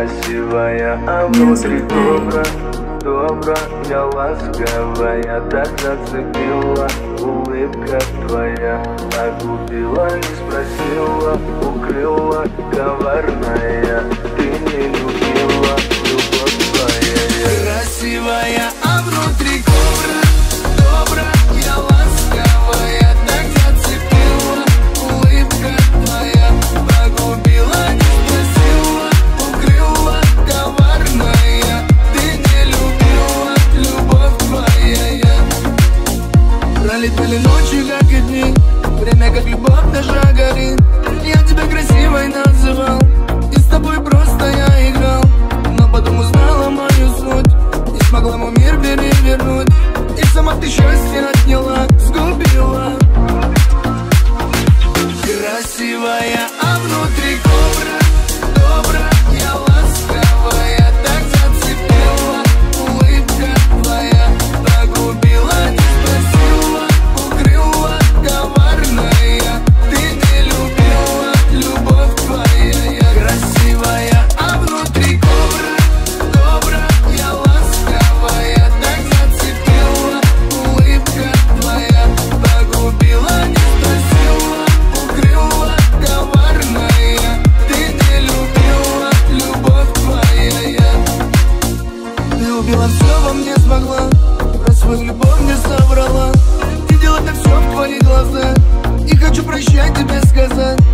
красивая, а внутри добра, я ласковая, так зацепила улыбка твоя, погубила, не спросила, укрыла, коварная, ты не любила, любовь твоя. Красивая, а внутри добра, я ласковая, так зацепила улыбка твоя, погубила, не спросила, укрыла, коварная, ты не любила, любовь твоя. Пролетели ночи, как и дни, время как любовь наша горит. Я тебя красивой называл, и с тобой просто я играл, но потом узнала мою суть, не смогла мой мир перевернуть, и сама ты счастье отняла, сгубила. Красивая, а внутри добра, я ласковая, так зацепила улыбка твоя, погубила, не спросила, укрыла, коварная, ты не любила, любовь твоя. Красивая, а внутри добра, я ласковая, так зацепила улыбка твоя, погубила, не спросила, укрыла, коварная, ты не любила, любовь твоя. Ты убила все во мне, смогла, про свою любовь не соврала, видела так все в твоих глазах, и хочу прощать тебе сказать.